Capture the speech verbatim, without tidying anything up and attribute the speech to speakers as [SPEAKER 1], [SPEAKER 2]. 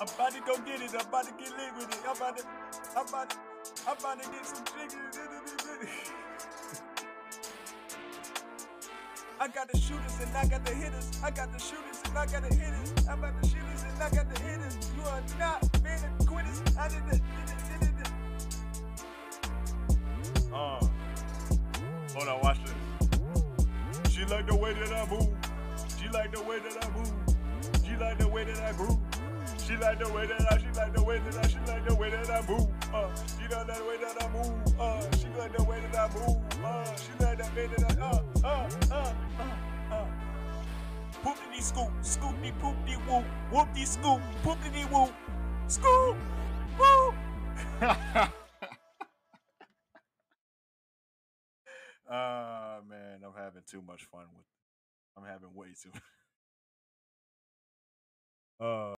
[SPEAKER 1] I'm about to go get it. I'm about to get lit with it. I'm about to, I'm about to, I'm about to get some chicken. I got the shooters and I got the hitters. I got the shooters and I got the hitters. I got the shooters and I got the hitters. You are not being quitters. I did it, did it, did it, did it. Uh, hold on, watch this. She like the way that I move. She like the way that I move. She like the way that I move. She like the way that I, she like the way that I, she like the way that I move. Uh, she like the way that I move. Uh, she like the way that I move. Uh, she like the way that I, uh, uh, uh, uh, uh. Poopity scoop, scoopty poopty whoop, whoopty scoop, poopity whoop, scoop, whoop. Ah, uh, man, I'm having too much fun with it. I'm having way too. uh